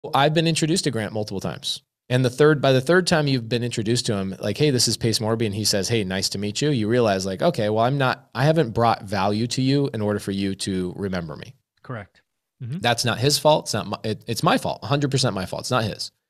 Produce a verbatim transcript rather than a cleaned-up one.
I've been introduced to Grant multiple times. And the third, by the third time you've been introduced to him, like, hey, this is Pace Morby, and he says, hey, nice to meet you. You realize like, okay, well, I'm not, I haven't brought value to you in order for you to remember me. Correct. Mm-hmm. That's not his fault. It's not my, it, it's my fault. one hundred percent my fault. It's not his.